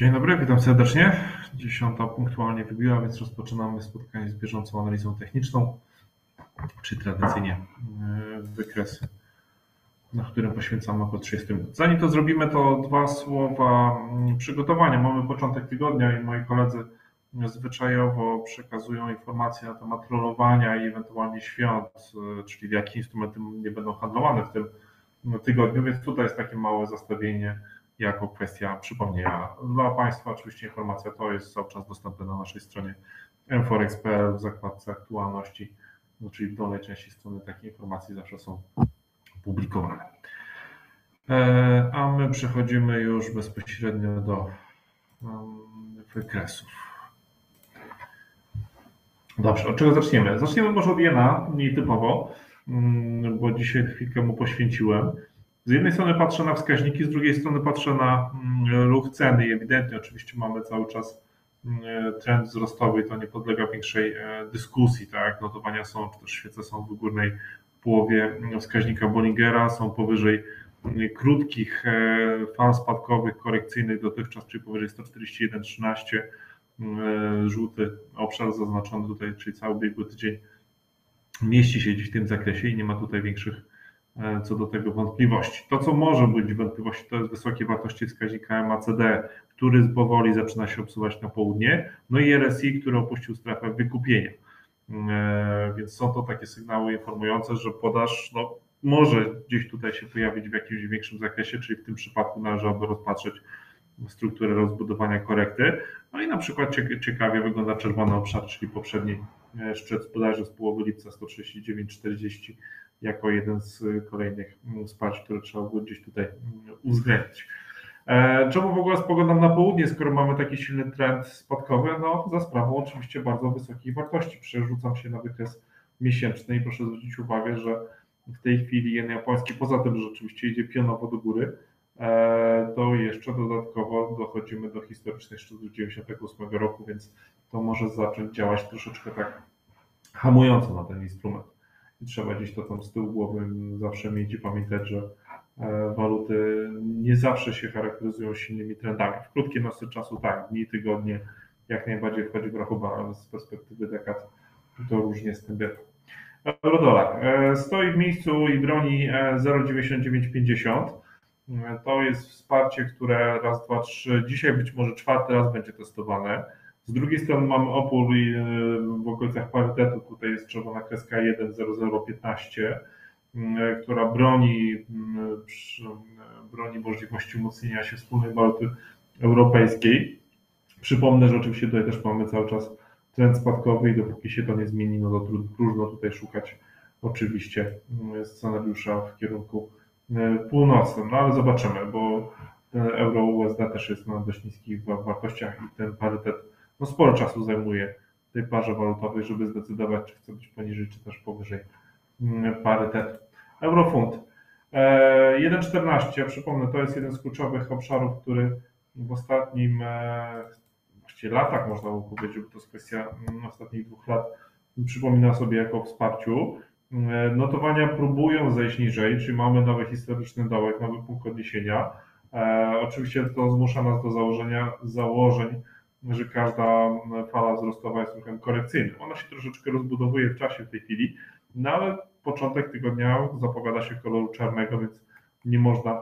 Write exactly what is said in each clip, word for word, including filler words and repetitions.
Dzień dobry, witam serdecznie. Dziesiąta punktualnie wybiła, więc rozpoczynamy spotkanie z bieżącą analizą techniczną, czy tradycyjnie wykresy, na którym poświęcamy około trzydzieści minut. Zanim to zrobimy, to dwa słowa przygotowania. Mamy początek tygodnia i moi koledzy zwyczajowo przekazują informacje na temat rolowania i ewentualnie świąt, czyli jakie instrumenty nie będą handlowane w tym tygodniu, więc tutaj jest takie małe zastawienie jako kwestia przypomnienia. Dla Państwa oczywiście informacja to jest cały czas dostępna na naszej stronie m forex kropka p l w zakładce aktualności, no czyli w dolnej części strony takie informacje zawsze są publikowane. A my przechodzimy już bezpośrednio do wykresów. Dobrze, od czego zaczniemy? Zaczniemy może od jena, mniej typowo, bo dzisiaj chwilkę mu poświęciłem. Z jednej strony patrzę na wskaźniki, z drugiej strony patrzę na ruch ceny i ewidentnie oczywiście mamy cały czas trend wzrostowy i to nie podlega większej dyskusji, tak? Notowania są, czy też świece są w górnej połowie wskaźnika Bollingera, są powyżej krótkich fal spadkowych, korekcyjnych dotychczas, czyli powyżej sto czterdzieści jeden trzynaście, żółty obszar zaznaczony tutaj, czyli cały ubiegły tydzień mieści się gdzieś w tym zakresie i nie ma tutaj większych co do tego wątpliwości. To, co może być wątpliwości, to jest wysokie wartości wskaźnika M A C D, który powoli zaczyna się obsuwać na południe, no i R S I, który opuścił strefę wykupienia. Więc są to takie sygnały informujące, że podaż no, może gdzieś tutaj się pojawić w jakimś większym zakresie, czyli w tym przypadku należałoby rozpatrzeć strukturę rozbudowania korekty. No i na przykład ciekawie wygląda czerwony obszar, czyli poprzedni szczyt bodajże z połowy lipca sto trzydzieści dziewięć czterdzieści jako jeden z kolejnych wsparć, które trzeba było gdzieś tutaj uwzględnić. Czemu w ogóle spoglądam na południe, skoro mamy taki silny trend spadkowy? No za sprawą oczywiście bardzo wysokich wartości. Przerzucam się na wykres miesięczny i proszę zwrócić uwagę, że w tej chwili jen japoński, poza tym, że oczywiście idzie pionowo do góry, to jeszcze dodatkowo dochodzimy do historycznych szczytów dziewięćdziesiątego ósmego roku, więc to może zacząć działać troszeczkę tak hamująco na ten instrument. I trzeba gdzieś to tam z tyłu głowy zawsze mieć i pamiętać, że waluty nie zawsze się charakteryzują silnymi trendami. W krótkie nosy czasu tak, dni, tygodnie jak najbardziej wchodzi w rachubę, ale z perspektywy dekad to różnie z tym bywa. Eurodolar stoi w miejscu i broni zero dziewięćdziesiąt dziewięć pięćdziesiąt. To jest wsparcie, które raz, dwa, trzy, dzisiaj być może czwarty raz będzie testowane. Z drugiej strony mamy opór i w okolicach parytetu, tutaj jest czerwona kreska jeden zero zero piętnaście, która broni, broni możliwości umocnienia się wspólnej waluty europejskiej. Przypomnę, że oczywiście tutaj też mamy cały czas trend spadkowy i dopóki się to nie zmieni, no to trudno tutaj szukać oczywiście scenariusza w kierunku północnym, no ale zobaczymy, bo euro U S D też jest na dość niskich wartościach i ten parytet no sporo czasu zajmuje w tej parze walutowej, żeby zdecydować, czy chce być poniżej, czy też powyżej parytetu. Eurofunt jeden czternaście, przypomnę, to jest jeden z kluczowych obszarów, który w ostatnim właściwie latach, można by powiedzieć, że to jest kwestia ostatnich dwóch lat, przypomina sobie jako wsparciu. Notowania próbują zejść niżej, czyli mamy nowy historyczny dołek, nowy punkt odniesienia. E, oczywiście to zmusza nas do założenia założeń, że każda fala wzrostowa jest ruchem korekcyjnym. Ona się troszeczkę rozbudowuje w czasie w tej chwili, no ale początek tygodnia zapowiada się koloru czarnego, więc nie można,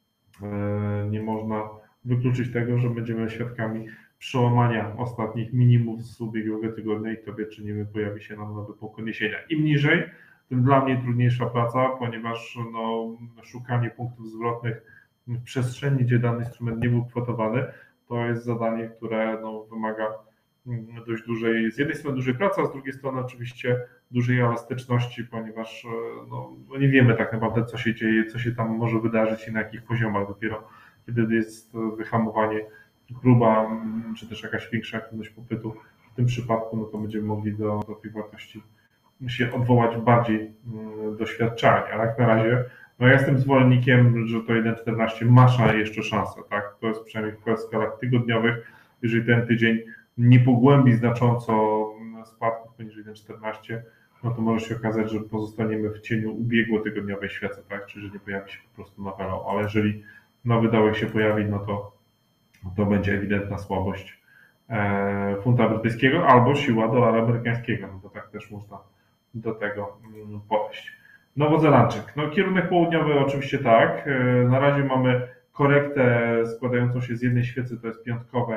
e, nie można wykluczyć tego, że będziemy świadkami przełamania ostatnich minimów z ubiegłego tygodnia i to wieczynimy pojawi się nam nowy punkt odniesienia. Im niżej, tym dla mnie trudniejsza praca, ponieważ no, szukanie punktów zwrotnych w przestrzeni, gdzie dany instrument nie był kwotowany, to jest zadanie, które no, wymaga dość dużej, z jednej strony dużej pracy, a z drugiej strony oczywiście dużej elastyczności, ponieważ no, nie wiemy tak naprawdę, co się dzieje, co się tam może wydarzyć i na jakich poziomach. Dopiero kiedy jest wyhamowanie, próba, czy też jakaś większa aktywność popytu, w tym przypadku, no to będziemy mogli do, do tych wartości się odwołać bardziej doświadczalnie, ale jak na razie, no ja jestem zwolennikiem, że to jeden czternaście ma jeszcze szansę, tak? To jest przynajmniej w skalach tygodniowych, jeżeli ten tydzień nie pogłębi znacząco spadków poniżej jeden czternaście, no to może się okazać, że pozostaniemy w cieniu ubiegłotygodniowej świecy, tak? Czyli że nie pojawi się po prostu nowy low, ale jeżeli nowy dołek się pojawi, no to to będzie ewidentna słabość funta brytyjskiego albo siła dolara amerykańskiego, no to tak też można do tego podejść. Nowozelandczyk. No kierunek południowy oczywiście tak. Na razie mamy korektę składającą się z jednej świecy, to jest piątkowe,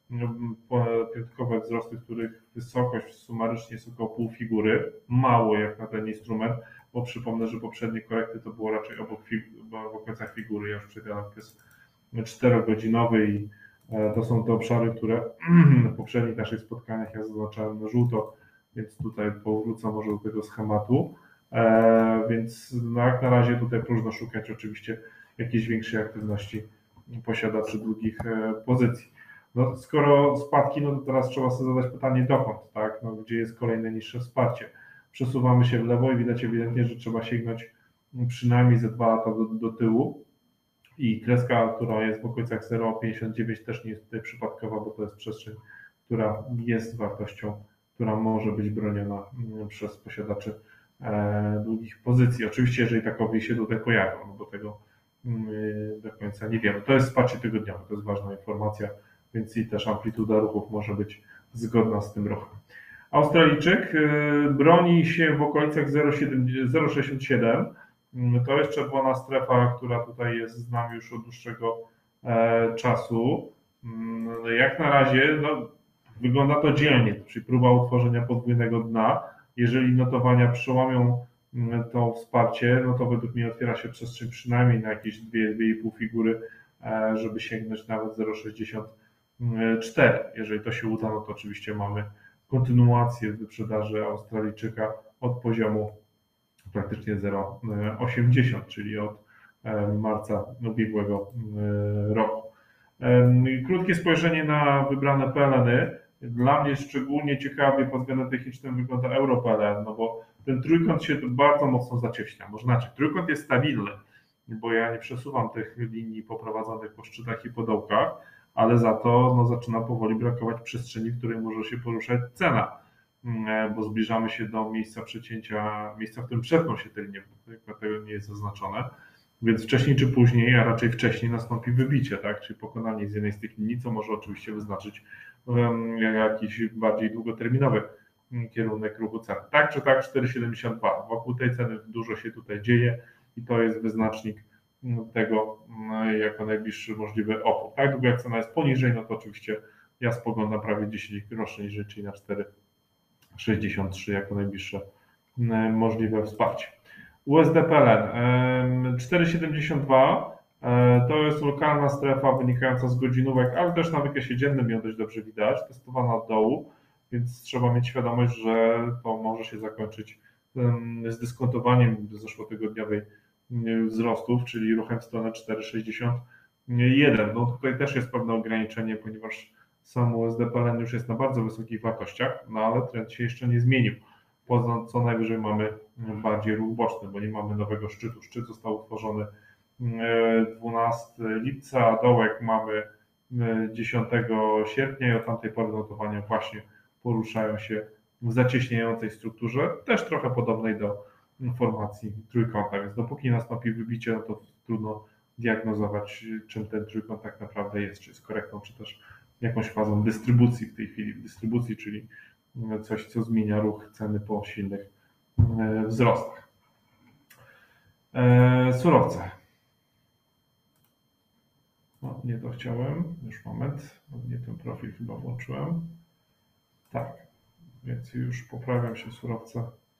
piątkowe wzrosty, których wysokość sumarycznie jest około pół figury. Mało jak na ten instrument, bo przypomnę, że poprzednie korekty to było raczej obok w okolicach figury. Ja już przejdę na okres czterogodzinowy i to są te obszary, które w poprzednich naszych spotkaniach ja zaznaczałem na żółto, więc tutaj powrócę może do tego schematu. Więc no jak na razie tutaj próżno szukać oczywiście jakiejś większej aktywności posiadaczy długich pozycji. No, skoro spadki, no to teraz trzeba sobie zadać pytanie dokąd, tak? No, gdzie jest kolejne niższe wsparcie. Przesuwamy się w lewo i widać ewidentnie, że trzeba sięgnąć przynajmniej ze dwa lata do, do tyłu. I kreska, która jest w okolicach zero przecinek pięćdziesiąt dziewięć też nie jest tutaj przypadkowa, bo to jest przestrzeń, która jest wartością, która może być broniona przez posiadaczy długich pozycji. Oczywiście, jeżeli takowe się tutaj pojawią, no bo tego do końca nie wiemy. To jest wsparcie tygodniowe, to jest ważna informacja, więc i też amplituda ruchów może być zgodna z tym ruchem. Australijczyk broni się w okolicach zero przecinek sześćdziesiąt siedem. To jest czerwona strefa, która tutaj jest z nami już od dłuższego czasu. Jak na razie no, wygląda to dzielnie, czyli próba utworzenia podwójnego dna. Jeżeli notowania przełamią to wsparcie, no to według mnie otwiera się przestrzeń przynajmniej na jakieś dwie do dwóch i pół figury, żeby sięgnąć nawet zero przecinek sześćdziesiąt cztery. Jeżeli to się uda, no to oczywiście mamy kontynuację wyprzedaży Australijczyka od poziomu praktycznie zero przecinek osiemdziesiąt, czyli od marca ubiegłego roku. Krótkie spojrzenie na wybrane P L N-y. Dla mnie szczególnie ciekawie pod względem technicznym wygląda Euro P L N, no bo ten trójkąt się bardzo mocno zacieśnia. Może znaczy, trójkąt jest stabilny, bo ja nie przesuwam tych linii poprowadzonych po szczytach i po dołkach, ale za to no, zaczyna powoli brakować przestrzeni, w której może się poruszać cena, bo zbliżamy się do miejsca przecięcia, miejsca, w którym przetną się te linie, tego nie jest zaznaczone, więc wcześniej czy później, a raczej wcześniej nastąpi wybicie, tak? Czyli pokonanie z jednej z tych linii, co może oczywiście wyznaczyć um, jakiś bardziej długoterminowy kierunek ruchu cen. Tak czy tak cztery przecinek siedemdziesiąt dwa. Wokół tej ceny dużo się tutaj dzieje i to jest wyznacznik tego jako najbliższy możliwy opór. Tak długo jak cena jest poniżej, no to oczywiście ja spoglądam prawie dziesięć groszy niżej, czyli na cztery przecinek sześćdziesiąt trzy jako najbliższe możliwe wsparcie. U S D P L N cztery przecinek siedemdziesiąt dwa to jest lokalna strefa wynikająca z godzinówek, ale też na wykresie dziennym ją dość dobrze widać, testowana od dołu, więc trzeba mieć świadomość, że to może się zakończyć zdyskontowaniem zeszłotygodniowej wzrostów, czyli ruchem w stronę cztery przecinek sześćdziesiąt jeden. No tutaj też jest pewne ograniczenie, ponieważ sam U S D P L N już jest na bardzo wysokich wartościach, no ale trend się jeszcze nie zmienił. Poza co najwyżej mamy bardziej ruch boczny, bo nie mamy nowego szczytu. Szczyt został utworzony dwunastego lipca, dołek mamy dziesiątego sierpnia i od tamtej pory notowania właśnie poruszają się w zacieśniającej strukturze, też trochę podobnej do formacji trójkąta, więc dopóki nastąpi wybicie, no to trudno diagnozować, czym ten trójkąt tak naprawdę jest, czy jest korektą, czy też jakąś fazą dystrybucji w tej chwili, dystrybucji, czyli coś, co zmienia ruch ceny po silnych wzrostach. Surowce. No, nie to chciałem, już moment, nie ten profil chyba włączyłem. Tak, więc już poprawiam się surowce.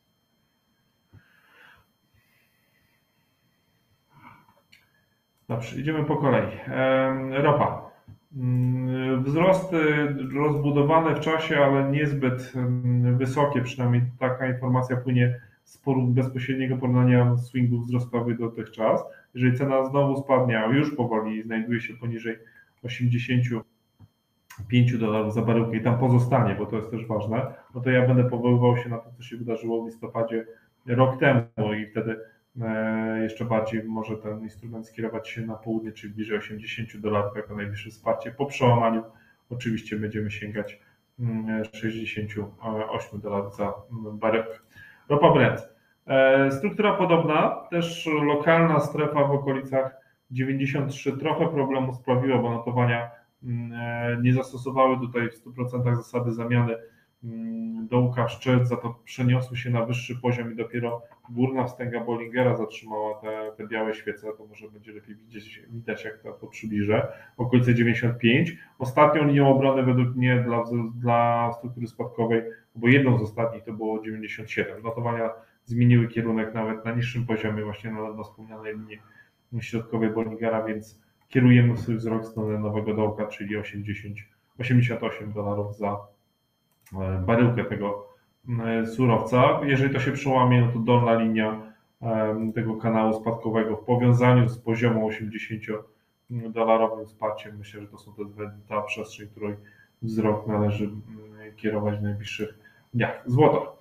Dobrze, idziemy po kolei. Ropa. Wzrosty rozbudowane w czasie, ale niezbyt wysokie, przynajmniej taka informacja płynie z bezpośredniego porównania swingów wzrostowych dotychczas. Jeżeli cena znowu spadnie, a już powoli znajduje się poniżej osiemdziesięciu pięciu dolarów za baryłkę i tam pozostanie, bo to jest też ważne, no to ja będę powoływał się na to, co się wydarzyło w listopadzie rok temu i wtedy jeszcze bardziej może ten instrument skierować się na południe, czyli bliżej osiemdziesięciu dolarów jako najwyższe wsparcie. Po przełamaniu oczywiście będziemy sięgać sześćdziesięciu ośmiu dolarów za baryłkę. Ropa Brent. Struktura podobna, też lokalna strefa w okolicach dziewięćdziesiąt trzy, trochę problemu sprawiło, bo notowania nie zastosowały tutaj w stu procentach zasady zamiany dołka w szczyt, za to przeniosły się na wyższy poziom i dopiero górna wstęga Bollingera zatrzymała te, te białe świece, to może będzie lepiej widzieć, widać jak to, to przybliżę, okolice dziewięćdziesiąt pięć. Ostatnią linią obrony według mnie dla, dla struktury spadkowej, bo jedną z ostatnich to było dziewięćdziesiąt siedem. Notowania zmieniły kierunek nawet na niższym poziomie, właśnie na, na wspomnianej linii środkowej Bollingera, więc kierujemy swój wzrok w stronę nowego dołka, czyli osiemdziesiąt, osiemdziesiąt osiem dolarów za baryłkę tego surowca. Jeżeli to się przełamie, no to dolna linia tego kanału spadkowego w powiązaniu z poziomem osiemdziesięciodolarowym wsparciem, myślę, że to są te, ta przestrzeń, której wzrok należy kierować w najbliższych dniach. Złoto.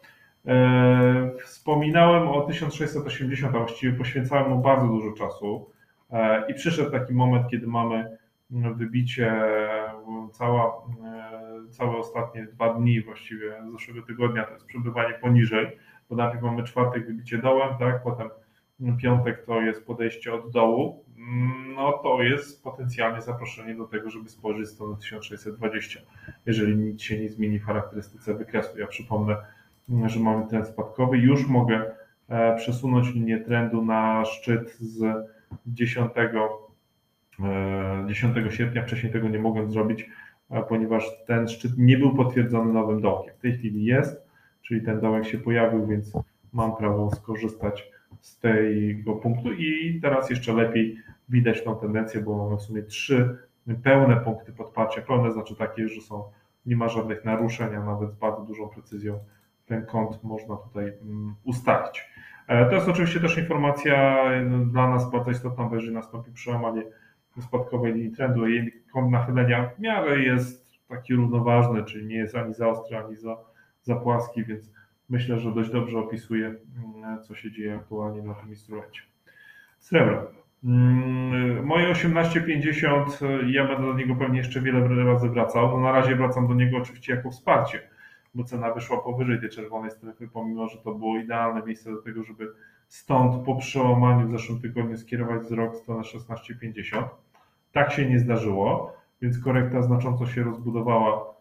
Wspominałem o tysiąc sześćset osiemdziesiąt, a właściwie poświęcałem mu bardzo dużo czasu i przyszedł taki moment, kiedy mamy wybicie, cała, całe ostatnie dwa dni właściwie zeszłego tygodnia to jest przebywanie poniżej, bo najpierw mamy czwartek wybicie dołem, tak, potem piątek to jest podejście od dołu, no to jest potencjalnie zaproszenie do tego, żeby spojrzeć w stronę tysiąc sześćset dwadzieścia, jeżeli nic się nie zmieni w charakterystyce wykresu. Ja przypomnę, że mamy trend spadkowy, już mogę przesunąć linię trendu na szczyt z dziesiątego sierpnia, wcześniej tego nie mogłem zrobić, ponieważ ten szczyt nie był potwierdzony nowym dołkiem. W tej chwili jest, czyli ten dołek się pojawił, więc mam prawo skorzystać z tego punktu i teraz jeszcze lepiej widać tą tendencję, bo mamy w sumie trzy pełne punkty podparcia. Pełne znaczy takie, że są, nie ma żadnych naruszeń, a nawet z bardzo dużą precyzją ten kąt można tutaj ustalić. To jest oczywiście też informacja dla nas bardzo istotna, bo jeżeli nastąpi przełamanie spadkowej linii trendu, jej kąt nachylenia w miarę jest taki równoważny, czyli nie jest ani za ostry, ani za, za płaski, więc myślę, że dość dobrze opisuje, co się dzieje aktualnie na tym instrumencie. Srebro. Moje osiemnaście pięćdziesiąt, ja będę do niego pewnie jeszcze wiele razy wracał. No na razie wracam do niego oczywiście jako wsparcie, bo cena wyszła powyżej tej czerwonej strefy, pomimo że to było idealne miejsce do tego, żeby stąd po przełamaniu w zeszłym tygodniu skierować wzrok w stronę szesnaście pięćdziesiąt. Tak się nie zdarzyło, więc korekta znacząco się rozbudowała,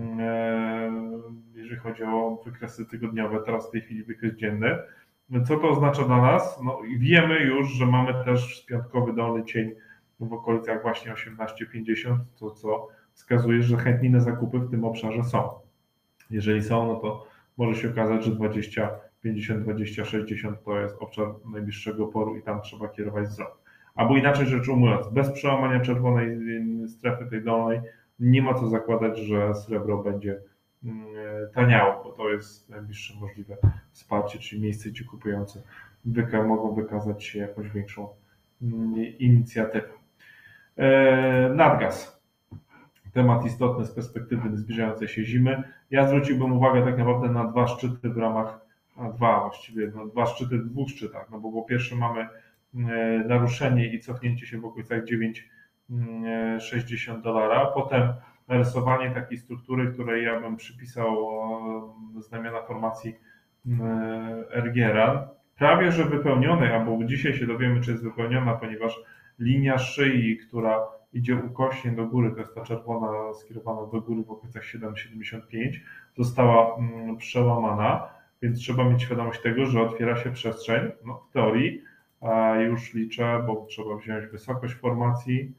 jeżeli chodzi o wykresy tygodniowe, teraz w tej chwili wykres dzienny. Co to oznacza dla nas? No, wiemy już, że mamy też piątkowy dolny cień w okolicach właśnie osiemnaście pięćdziesiąt, to co wskazuje, że chętni na zakupy w tym obszarze są. Jeżeli są, no to może się okazać, że dwadzieścia pięćdziesiąt, dwadzieścia sześćdziesiąt to jest obszar najbliższego oporu i tam trzeba kierować wzrok. Albo inaczej rzecz ujmując, bez przełamania czerwonej strefy tej dolnej nie ma co zakładać, że srebro będzie taniało, bo to jest najbliższe możliwe wsparcie, czyli miejsce, gdzie kupujący wyka mogą wykazać się jakąś większą inicjatywą. Nadgaz. Temat istotny z perspektywy zbliżającej się zimy. Ja zwróciłbym uwagę tak naprawdę na dwa szczyty w ramach, a dwa właściwie, no dwa szczyty w dwóch szczytach, no bo po pierwsze mamy naruszenie i cofnięcie się w okolicach dziewięć sześćdziesiąt dolara, potem narysowanie takiej struktury, której ja bym przypisał znamiona formacji Ergiera, prawie że wypełnionej, albo dzisiaj się dowiemy, czy jest wypełniona, ponieważ linia szyi, która idzie ukośnie do góry, to jest ta czerwona skierowana do góry w okolicach siedem siedemdziesiąt pięć, została przełamana, więc trzeba mieć świadomość tego, że otwiera się przestrzeń, no w teorii, a już liczę, bo trzeba wziąć wysokość formacji,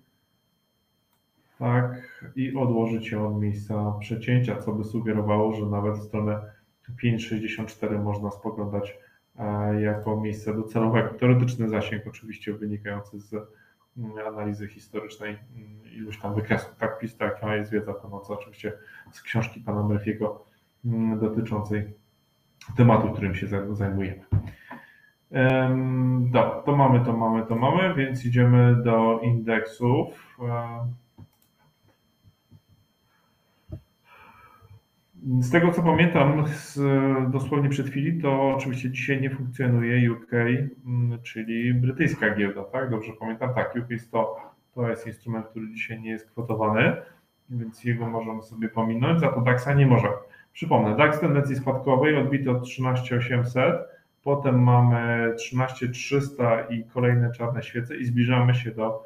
tak, i odłożyć ją od miejsca przecięcia, co by sugerowało, że nawet w stronę pięć sześćdziesiąt cztery można spoglądać jako miejsce docelowego. Teoretyczny zasięg oczywiście wynikający z analizy historycznej iluś tam wykresów. Tak, taka jest wiedza płynąca oczywiście z książki pana Murphy'ego dotyczącej tematu, którym się zajmujemy. Dobra, to mamy, to mamy, to mamy, więc idziemy do indeksów. Z tego co pamiętam, z, dosłownie przed chwilą, to oczywiście dzisiaj nie funkcjonuje U K, czyli brytyjska giełda, tak? Dobrze pamiętam? Tak, U K sto to jest instrument, który dzisiaj nie jest kwotowany, więc jego możemy sobie pominąć, za to DAX-a nie możemy. Przypomnę, DAX tendencji spadkowej odbity od trzynaście osiemset, potem mamy trzynaście trzysta i kolejne czarne świece i zbliżamy się do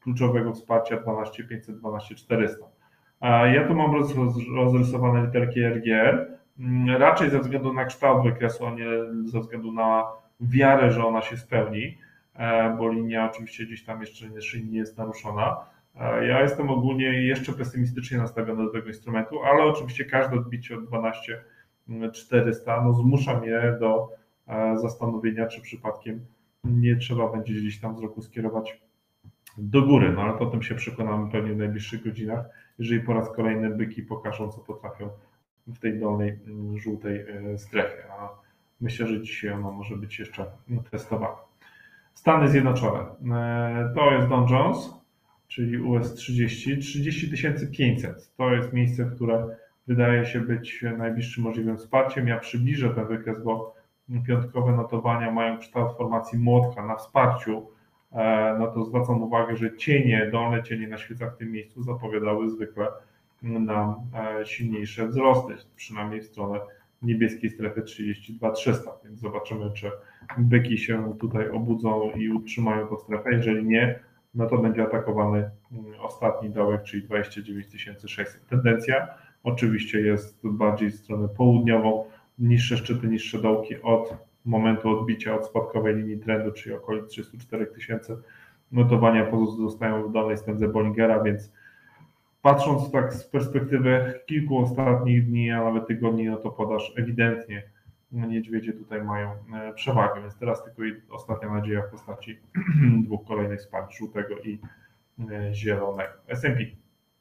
kluczowego wsparcia dwanaście pięćset, dwanaście czterysta. Ja tu mam rozrysowane literki R G R, raczej ze względu na kształt wykresu, a nie ze względu na wiarę, że ona się spełni, bo linia oczywiście gdzieś tam jeszcze nie jest naruszona. Ja jestem ogólnie jeszcze pesymistycznie nastawiony do tego instrumentu, ale oczywiście każde odbicie od dwanaście czterysta no, zmusza mnie do zastanowienia, czy przypadkiem nie trzeba będzie gdzieś tam wzroku skierować do góry, no ale o tym się przekonamy pewnie w najbliższych godzinach, jeżeli po raz kolejny byki pokażą, co potrafią w tej dolnej żółtej strefie. A myślę, że dzisiaj ona może być jeszcze testowana. Stany Zjednoczone. To jest Dow Jones, czyli U S trzydzieści, trzydzieści tysięcy pięćset. To jest miejsce, które wydaje się być najbliższym możliwym wsparciem. Ja przybliżę ten wykres, bo piątkowe notowania mają kształt formacji młotka na wsparciu. No to zwracam uwagę, że cienie, dolne cienie na świecach w tym miejscu zapowiadały zwykle nam silniejsze wzrosty, przynajmniej w stronę niebieskiej strefy trzydzieści dwa trzysta, więc zobaczymy, czy byki się tutaj obudzą i utrzymają tę strefę. Jeżeli nie, no to będzie atakowany ostatni dołek, czyli dwadzieścia dziewięć tysięcy sześćset. Tendencja oczywiście jest bardziej w stronę południową, niższe szczyty, niższe dołki od momentu odbicia od spadkowej linii trendu, czyli około trzysta cztery tysięcy. Notowania pozostają w dolnej stędze Bollingera, więc patrząc tak z perspektywy kilku ostatnich dni, a nawet tygodni, no to podaż ewidentnie niedźwiedzie tutaj mają przewagę, więc teraz tylko ostatnia nadzieja w postaci dwóch kolejnych wsparć, żółtego i zielonego. S and P.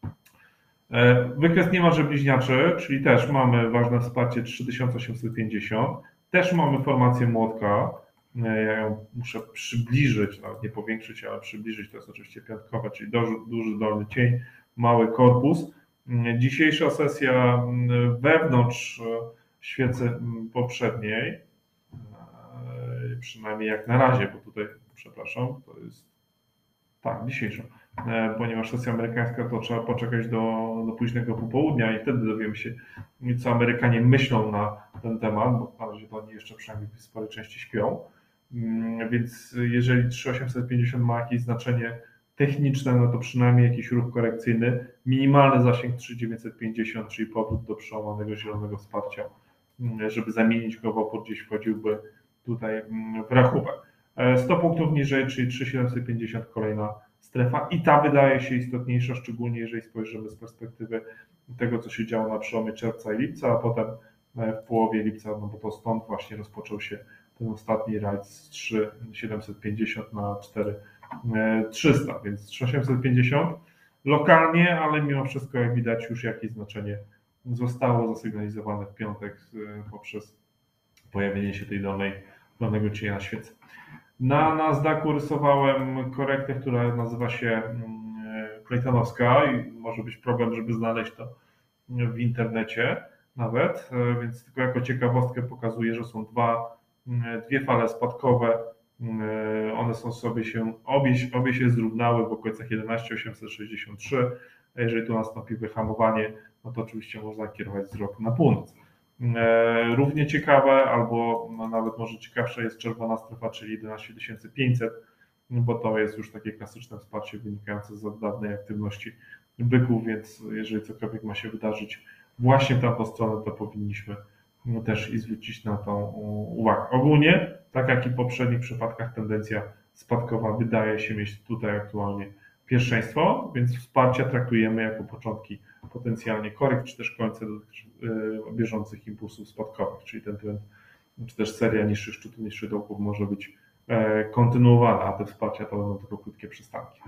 Wykres niemalże bliźniaczy, czyli też mamy ważne wsparcie trzy tysiące osiemset pięćdziesiąt, też mamy formację młotka, ja ją muszę przybliżyć, nawet nie powiększyć, ale przybliżyć, to jest oczywiście piątkowe, czyli duży, duży dolny cień, mały korpus. Dzisiejsza sesja wewnątrz świecy poprzedniej, przynajmniej jak na razie, bo tutaj, przepraszam, to jest, tak, dzisiejsza, ponieważ sesja amerykańska to trzeba poczekać do, do późnego popołudnia i wtedy dowiemy się, co Amerykanie myślą na ten temat, bo na razie to oni jeszcze przynajmniej w sporej części śpią. Więc jeżeli trzy tysiące osiemset pięćdziesiąt ma jakieś znaczenie techniczne, no to przynajmniej jakiś ruch korekcyjny, minimalny zasięg trzy tysiące dziewięćset pięćdziesiąt, czyli powrót do przełamanego zielonego wsparcia, żeby zamienić go w opór, gdzieś wchodziłby tutaj w rachubę. sto punktów niżej, czyli trzy tysiące siedemset pięćdziesiąt, kolejna strefa i ta wydaje się istotniejsza, szczególnie jeżeli spojrzymy z perspektywy tego, co się działo na przełomie czerwca i lipca, a potem w połowie lipca, no bo to stąd właśnie rozpoczął się ten ostatni rajd z trzy tysiące siedemset pięćdziesiąt na cztery tysiące trzysta, więc trzy tysiące osiemset pięćdziesiąt lokalnie, ale mimo wszystko, jak widać, już jakieś znaczenie zostało zasygnalizowane w piątek poprzez pojawienie się tej dolnej, dolnego cienia na świecy. Na Nasdaqu rysowałem korektę, która nazywa się Claytonowska i może być problem, żeby znaleźć to w internecie nawet, więc tylko jako ciekawostkę pokazuję, że są dwa, dwie fale spadkowe, one są sobie się, obie, obie się zrównały w okolicach jedenaście tysięcy osiemset sześćdziesiąt trzy, a jeżeli tu nastąpi wyhamowanie, no to oczywiście można kierować wzrok na północ. Równie ciekawe, albo no nawet może ciekawsza jest czerwona strefa, czyli jedenaście tysięcy pięćset, bo to jest już takie klasyczne wsparcie wynikające z dawnej aktywności byków, więc jeżeli cokolwiek ma się wydarzyć właśnie w tamtą stronę, to powinniśmy też i zwrócić na to uwagę. Ogólnie, tak jak i w poprzednich przypadkach, tendencja spadkowa wydaje się mieć tutaj aktualnie pierwszeństwo, więc wsparcia traktujemy jako początki potencjalnie korekt, czy też końce bieżących impulsów spadkowych, czyli ten trend, czy też seria niższych szczytów, niższych dołków może być kontynuowana, a te wsparcia to będą tylko krótkie przystanki.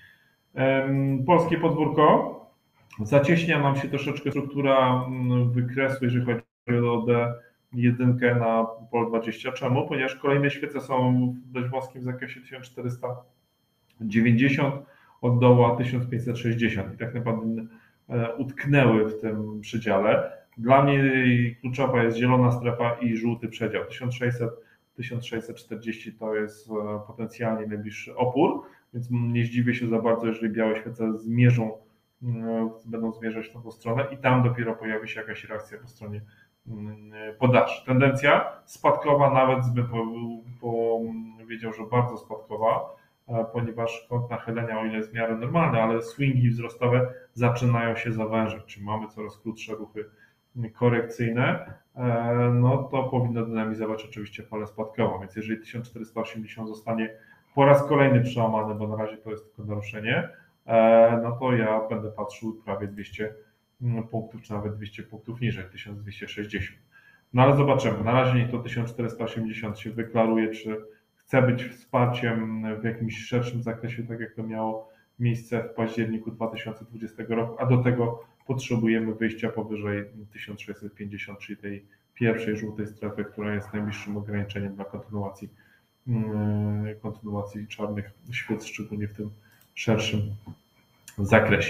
Polskie podwórko. Zacieśnia nam się troszeczkę struktura wykresu, jeżeli chodzi o D jeden na pol dwadzieścia. Czemu? Ponieważ kolejne świece są w dość wąskim zakresie tysiąc czterysta dziewięćdziesiąt od dołu a tysiąc pięćset sześćdziesiąt i tak naprawdę utknęły w tym przedziale. Dla mnie kluczowa jest zielona strefa i żółty przedział. tysiąc sześćset do tysiąc sześćset czterdzieści to jest potencjalnie najbliższy opór, więc nie zdziwię się za bardzo, jeżeli białe świece zmierzą, będą zmierzać w tą stronę i tam dopiero pojawi się jakaś reakcja po stronie podaży. Tendencja spadkowa, nawet bym powiedział, że bardzo spadkowa. ponieważ kąt nachylenia, o ile jest w miarę normalny, ale swingi wzrostowe zaczynają się zawężać, czyli mamy coraz krótsze ruchy korekcyjne, no to powinno dynamizować oczywiście falę spadkową, więc jeżeli tysiąc czterysta osiemdziesiąt zostanie po raz kolejny przełamany, bo na razie to jest tylko naruszenie, no to ja będę patrzył prawie dwieście punktów, czy nawet dwieście punktów niżej, tysiąc dwieście sześćdziesiąt. No ale zobaczymy, na razie niech to tysiąc czterysta osiemdziesiąt się wyklaruje, czy chce być wsparciem w jakimś szerszym zakresie, tak jak to miało miejsce w październiku dwa tysiące dwudziestego roku, a do tego potrzebujemy wyjścia powyżej tysiąc sześćset pięćdziesiąt, czyli tej pierwszej żółtej strefy, która jest najbliższym ograniczeniem dla kontynuacji, kontynuacji czarnych świec, szczególnie w tym szerszym zakresie.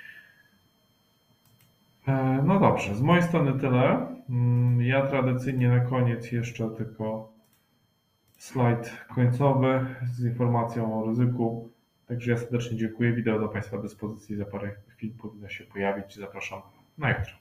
No dobrze, z mojej strony tyle. Ja tradycyjnie na koniec jeszcze tylko slajd końcowy z informacją o ryzyku. Także ja serdecznie dziękuję. Wideo do Państwa dyspozycji za parę chwil powinno się pojawić. Zapraszam na jutro.